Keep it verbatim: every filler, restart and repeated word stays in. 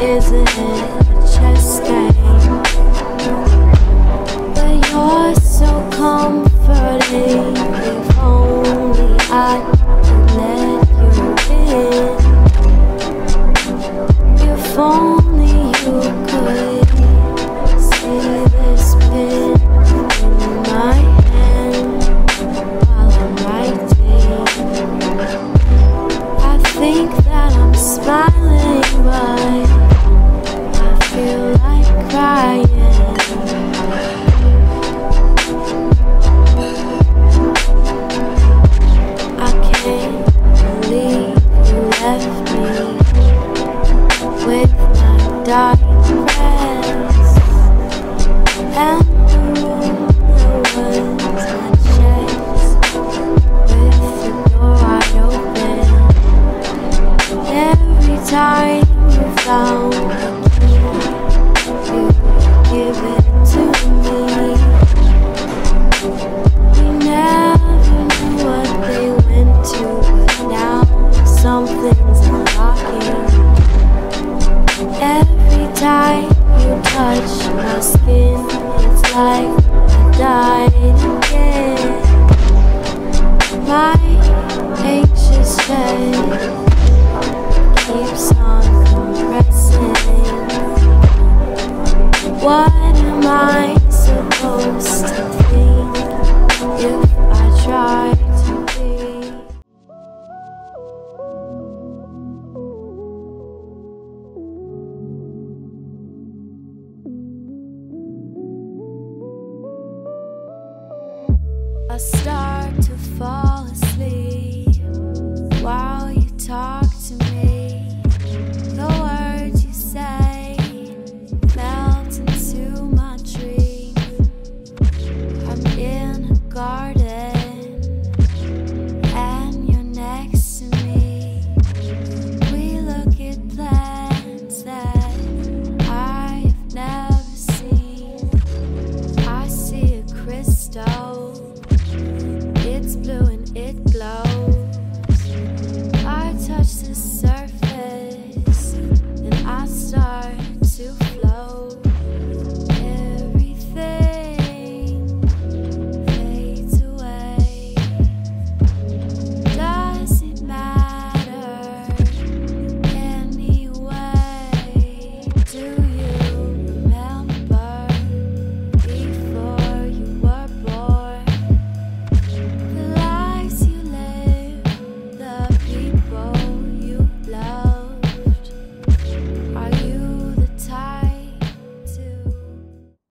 Isn't it a chess game? But you're so comforting. If only I could let you in. If only you could see this pen in my hand while I'm writing. I think that I'm smiling, but I feel like crying. I can't believe you left me with my dark dress and the room that was my chest, with the door wide open. Every time you found a key, you give it to me. We never knew what they went to, but now something